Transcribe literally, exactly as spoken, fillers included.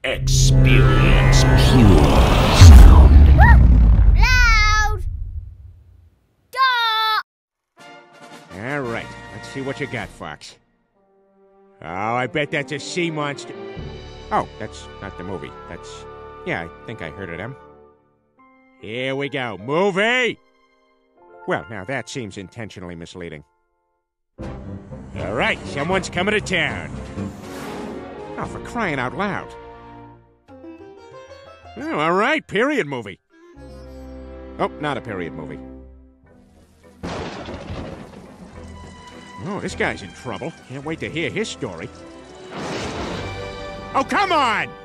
Experience pure sound. Loud! Stop! All right, let's see what you got, Fox. Oh, I bet that's a sea monster. Oh, that's not the movie. That's... Yeah, I think I heard of them. Here we go. Movie! Well, now that seems intentionally misleading. All right, someone's coming to town. Oh, for crying out loud. Oh, all right, period movie. Oh, not a period movie. Oh, this guy's in trouble. Can't wait to hear his story. Oh, come on!